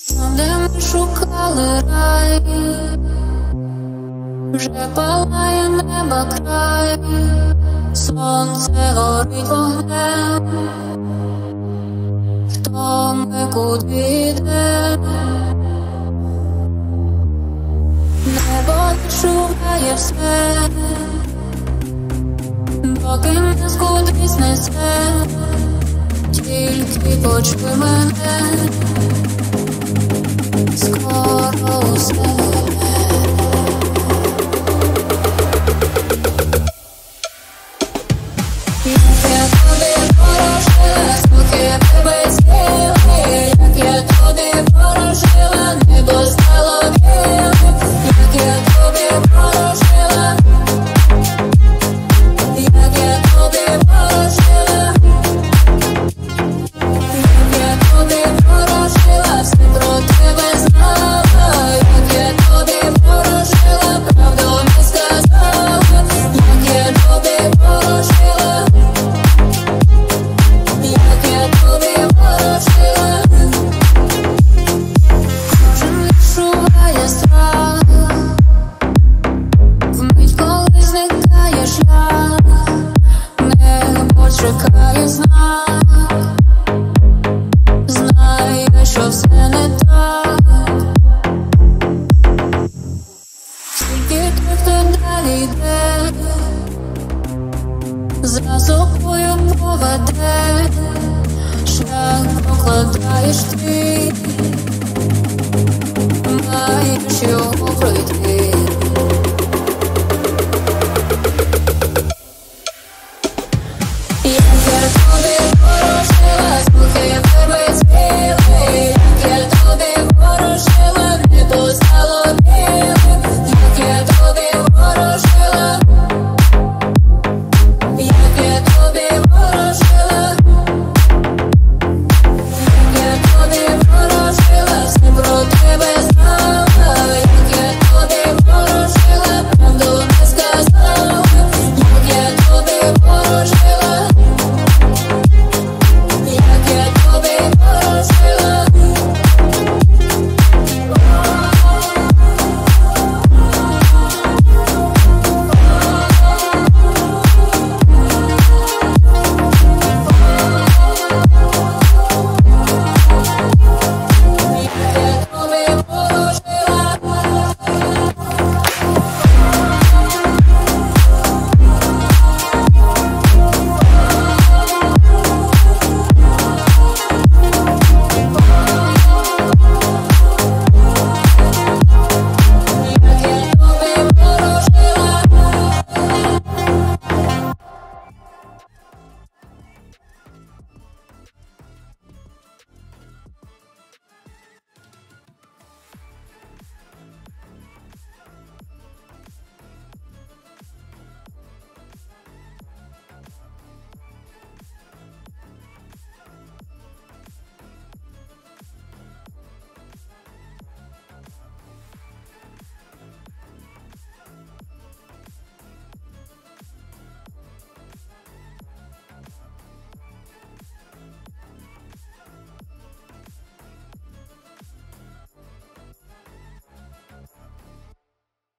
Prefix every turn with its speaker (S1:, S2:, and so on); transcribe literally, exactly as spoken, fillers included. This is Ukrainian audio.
S1: Там, де ми шукали рай, вже палає неба край, сонце горить вогнем. Хто ми, куди йдемо? Небо відчуває все, доки нас кудись несе. Тільки почуй мене, скоро усе буде. Як я тобі ворожила, звуки без сили, як я тобі ворожила, небо стало білим. Як я тобі ворожила, як я тобі ворожила, як я тобі ворожила, все про тебе знала. Як я тобі ворожила, правду не сказала. Як я тобі ворожила, як я тобі ворожила. Кожен відчуває страх, вмить, коли зникає шлях, небо чекає знак, знає, що все не так. Тільки той, хто далі йде, за собою поведе, шлях прокладаєш ти, маєш його пройти.